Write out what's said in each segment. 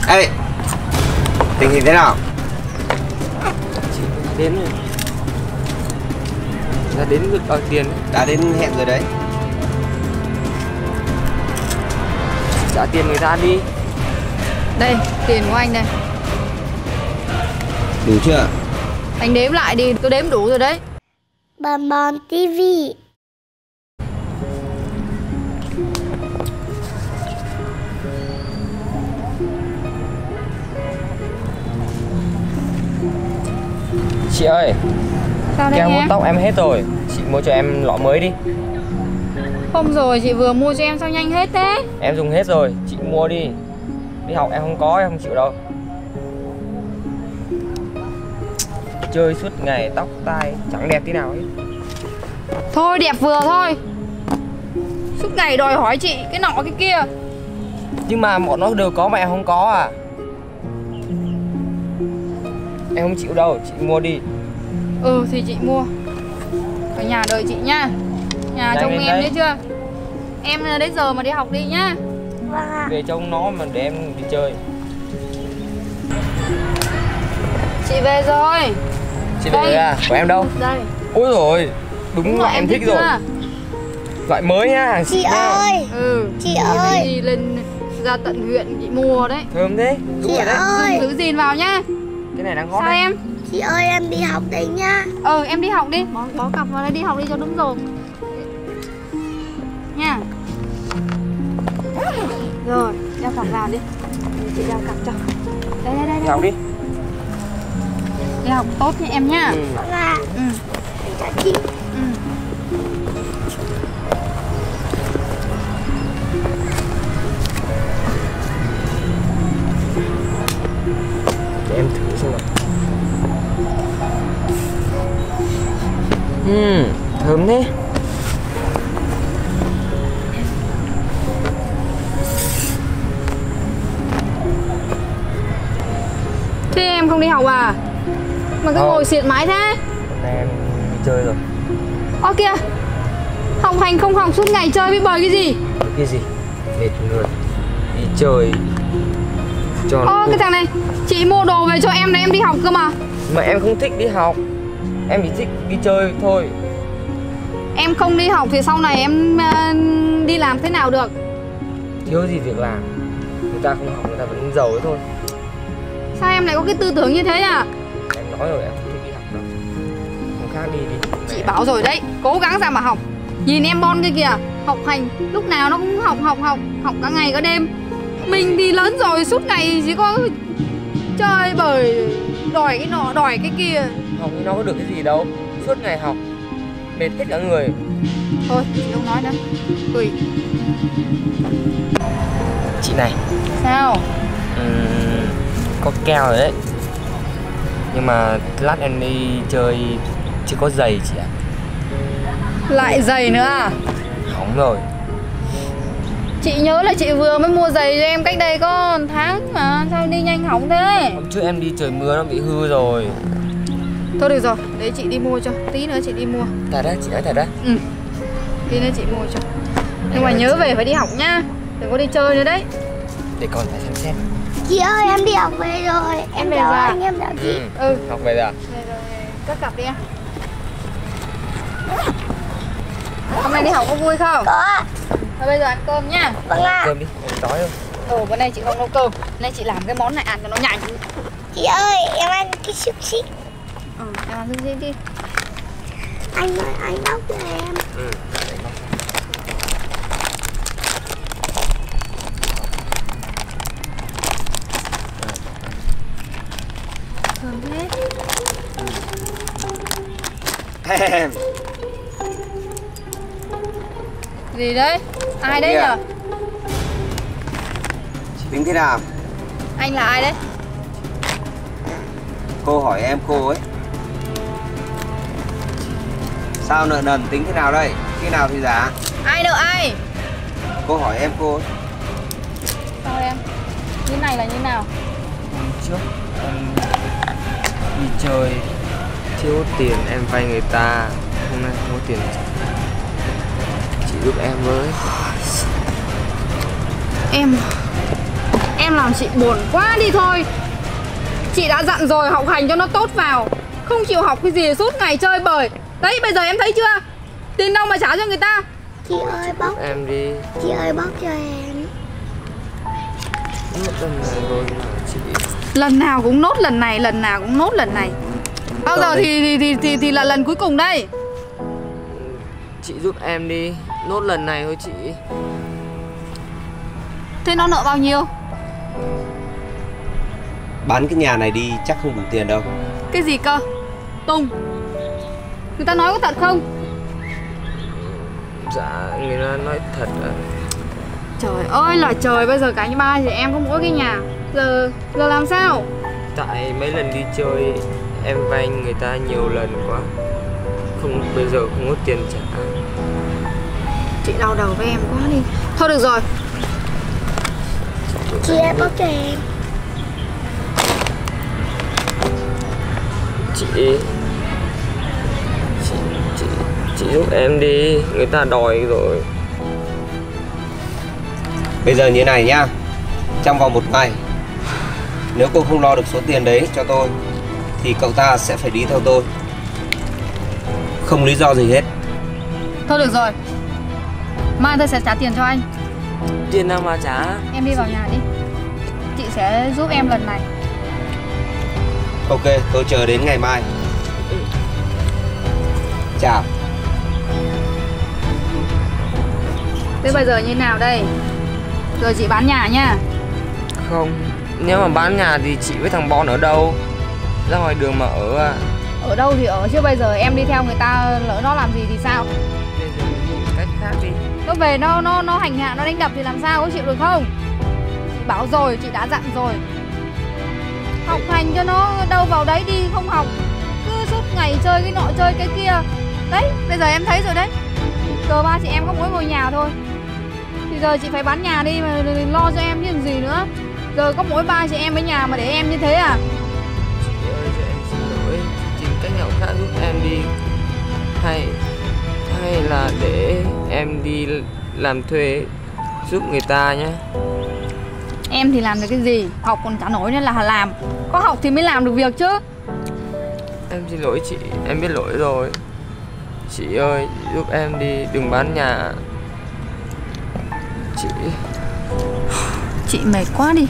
Ê, tình hình thế nào? Chị đến rồi. Đã đến được đòi tiền. Đã đến hẹn rồi đấy. Trả tiền người ta đi. Đây, tiền của anh đây. Đủ chưa? Anh đếm lại đi, tôi đếm đủ rồi đấy. Bon Bon TV. Chị ơi, Sao đây kem vuốt em? tóc em hết rồi. Chị mua cho em lọ mới đi. Hôm rồi chị vừa mua cho em sao nhanh hết thế? Em dùng hết rồi, chị mua đi. Đi học em không có, em không chịu đâu. Chơi suốt ngày tóc tai chẳng đẹp tí nào hết. Thôi đẹp vừa thôi. Suốt ngày đòi hỏi chị cái nọ cái kia. Nhưng mà bọn nó đều có mà em không có à. Em không chịu đâu, chị mua đi. Ừ thì chị mua. Ở nhà đợi chị nhá. Nhà Nhanh trông lên em đấy. đấy chưa? Em đến giờ mà đi học đi nhá. Vâng ạ. Về trông nó mà để em đi chơi. Chị về rồi. Chị về rồi à? Của em đâu? Đây. Ôi rồi, đúng loại em thích rồi. chưa? Loại mới nhá, hàng Chị xịn nhá. ơi, Ừ. chị Rồi ơi. đi lên ra tận huyện chị mua đấy. Thơm thế, đúng Chị rồi đấy. ơi, Giữ gìn vào nhá. Cái này đang hot Sao đấy. em? chị ơi em đi học đấy nha. Em đi học đi. Bỏ cặp vào đây đi học đi cho đúng rồi. Nha. Rồi, đeo cặp vào đi. Chị đeo cặp cho. Đây đây đây. Đi học đi. Đi học tốt nha em nhá. Ừ. Vâng ạ. Ừ. Chào chị. Ừ. Để em thử xem nào. Thơm thế. Thế em không đi học à? Mà cứ Không. ngồi xiệt mãi thế. Hôm nay em đi chơi rồi. Ơ kìa. Học hành không học suốt ngày chơi với bời cái gì? Cái gì? Mệt người. Đi chơi cho nó Cái thằng này, chị mua đồ về cho em này em đi học cơ mà. mà em không thích đi học. Em chỉ thích đi chơi thôi. Em không đi học thì sau này em đi làm thế nào được? Thiếu gì việc làm. Người ta không học người ta vẫn giàu ấy thôi. Sao em lại có cái tư tưởng như thế à? Em nói rồi em không thích đi học đâu. Không khác đi đi. Chị bảo rồi đấy, cố gắng ra mà học. Nhìn em Bon kia kìa, học hành lúc nào nó cũng học cả ngày cả đêm. Mình thì lớn rồi suốt ngày chỉ có chơi bời, đòi cái nọ đòi cái kia. Học thì nó có được cái gì đâu. Suốt ngày học mệt hết cả người. Thôi chị không nói nữa. Tùy. Chị này, Sao? có keo rồi đấy. Nhưng mà lát em đi chơi chưa có giày chị ạ. Lại giày nữa à? Hỏng rồi. Chị nhớ là chị vừa mới mua giày cho em cách đây có 1 tháng mà. Sao đi nhanh hỏng thế? Hôm trước em đi trời mưa nó bị hư rồi. Thôi được rồi, để chị đi mua cho. Tí nữa chị đi mua. Thật đấy, chị nói thật đấy. Ừ. Tí nữa chị mua cho. Nhưng mà nhớ về phải đi học nhá. Đừng có đi chơi nữa đấy. Để còn phải xem xét. Chị ơi em đi học về rồi. Em về chào rồi à? anh, em chào chị. Học về rồi à? Về rồi, cất cặp đi em. Hôm nay đi học có vui không? Có ạ. Thôi bây giờ ăn cơm nhá. Vâng ạ. Cơm đi, em đói không? Bữa nay chị không nấu cơm. Nay chị làm cái món này ăn cho nó nhanh. Chị ơi em ăn cái xúc xích. Em ăn cái gì đi. Anh ơi anh bóc cho em. Thơm thế. Em. Gì đấy? Ai đấy Kìa. nhở? Chị tính thế nào? Anh là ai đấy? Cô hỏi em cô ấy. Sao nợ nần tính thế nào đây? Khi nào thì giá? Ai nợ ai? Cô hỏi em cô ấy. Sao em? Như này là như nào? Hôm trước em đi chơi thiếu tiền em vay người ta. Hôm nay không có tiền. Chị giúp em với. em làm chị buồn quá đi thôi. Chị đã dặn rồi học hành cho nó tốt vào, không chịu học cái gì suốt ngày chơi bời. Đấy bây giờ em thấy chưa, tiền đâu mà trả cho người ta. Chị ơi bóc Em đi. Chị ơi bóc cho em. Nốt lần này rồi mà chị. Lần nào cũng nốt lần này, lần nào cũng nốt lần này. Bao giờ thì là lần cuối cùng đây. Chị giúp em đi, nốt lần này thôi chị. Thế nó nợ bao nhiêu? Bán cái nhà này đi chắc không đủ tiền đâu. Cái gì cơ? Tùng, người ta nói có thật không? Dạ, người ta nói thật ạ. Trời ơi là trời, bây giờ cả ba thì em có mỗi cái nhà. Giờ làm sao? Tại mấy lần đi chơi em vay người ta nhiều lần quá, không, bây giờ không có tiền trả. Chị đau đầu với em quá đi. Thôi được rồi. Chị ơi bóc cho em. Chị giúp em đi, người ta đòi rồi. Bây giờ như này nhá, trong vòng 1 ngày nếu cô không lo được số tiền đấy cho tôi thì cậu ta sẽ phải đi theo tôi, không lý do gì hết. Thôi được rồi, mai tôi sẽ trả tiền cho anh. Tiền nào mà trả? Em đi vào nhà đi, chị sẽ giúp em lần này. Ok, tôi chờ đến ngày mai. Chào. Thế bây giờ như nào đây? Rồi chị bán nhà nha. Không, nếu mà bán nhà thì chị với thằng Bon ở đâu? Ra ngoài đường mà ở à? Ở đâu thì ở chứ bây giờ em đi theo người ta lỡ nó làm gì thì sao? Bây giờ mình nghĩ cách khác đi. Nó về nó hành hạ, nó đánh đập thì làm sao, có chịu được không? Chị bảo rồi, chị đã dặn rồi. Học hành cho nó đâu vào đấy đi, không học cứ suốt ngày chơi cái nọ chơi cái kia. Đấy, bây giờ em thấy rồi đấy. Giờ ba chị em có mỗi ngôi nhà thôi. Thì giờ chị phải bán nhà đi mà lo cho em chứ làm gì nữa. Giờ có mỗi ba chị em ở nhà mà để em như thế à? Chị ơi, cho em xin lỗi, tìm cách nào khác giúp em đi. Hay là để em đi làm thuê giúp người ta nhé. Em thì làm được cái gì, học còn chả nổi nên là làm. Có học thì mới làm được việc chứ. Em xin lỗi chị, em biết lỗi rồi. Chị ơi, giúp em đi, đừng bán nhà. Chị mệt quá đi.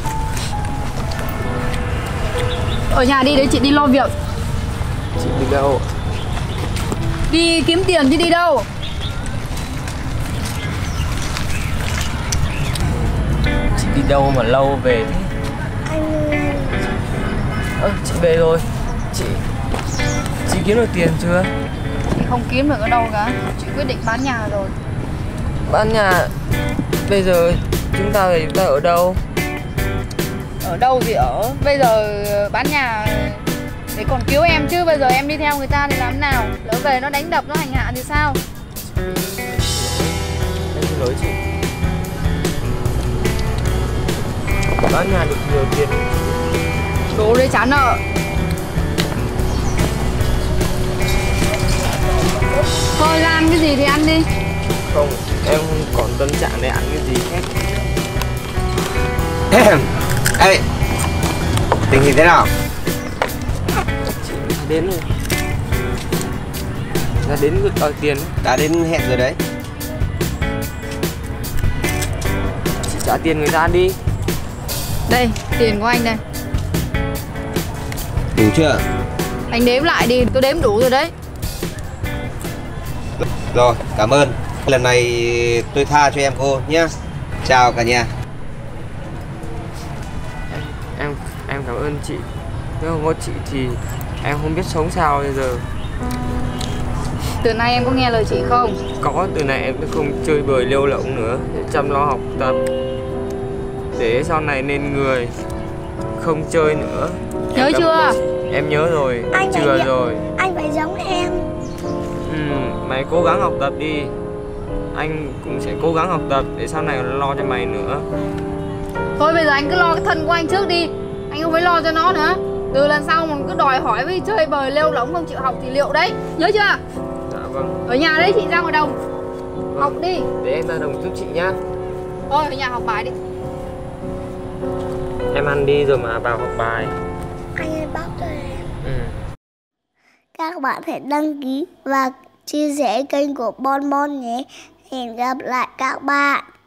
Ở nhà đi, đấy chị đi lo việc. Chị đi đâu? Đi kiếm tiền chứ đi đâu. Chị đi đâu mà lâu về thế? Chị về rồi. Chị kiếm được tiền chưa? Chị không kiếm được ở đâu cả. Chị quyết định bán nhà rồi. Bán nhà? Bây giờ chúng ta ở đâu? Ở đâu thì ở. Bây giờ bán nhà để còn cứu em chứ. Bây giờ em đi theo người ta thì làm nào? Lỡ về nó đánh đập, nó hành hạ thì sao? Em xin lỗi chị. Bán nhà được nhiều tiền. Cố để trả nợ. Thôi ra ăn cái gì thì ăn đi. Không, em không còn tâm trạng để ăn cái gì hết. Ê, tình hình thế nào? Chị đến rồi. Đã đến việc đòi tiền. Đã đến hẹn rồi đấy. Chị trả tiền người ta đi. Đây, tiền của anh đây. Đủ chưa? Anh đếm lại đi, tôi đếm đủ rồi đấy. Rồi, cảm ơn. Lần này tôi tha cho em cô nhé. Chào cả nhà. Em cảm ơn chị. Nếu không có chị thì em không biết sống sao bây giờ. Từ nay em có nghe lời chị không? Có, từ này em sẽ không chơi bời lêu lỏng nữa, để chăm lo học tập, để sau này nên người, không chơi nữa. Nhớ chưa? Em nhớ rồi, Anh chưa phải rồi. Anh phải giống em. Mày cố gắng học tập đi. Anh cũng sẽ cố gắng học tập để sau này lo cho mày nữa. Thôi bây giờ anh cứ lo cái thân của anh trước đi. Anh không phải lo cho nó nữa. Từ lần sau mà cứ đòi hỏi với chơi bời lêu lỏng không chịu học thì liệu đấy. Nhớ chưa? Dạ vâng. Ở nhà đấy chị ra ngoài đồng. Vâng. Học đi. Để em ra đồng giúp chị nhá. Thôi ở nhà học bài đi. Em ăn đi rồi mà vào học bài. Anh ơi bóc cho em. Ừ. Các bạn hãy đăng ký và chia sẻ kênh của Bon Bon nhé. Hẹn gặp lại các bạn.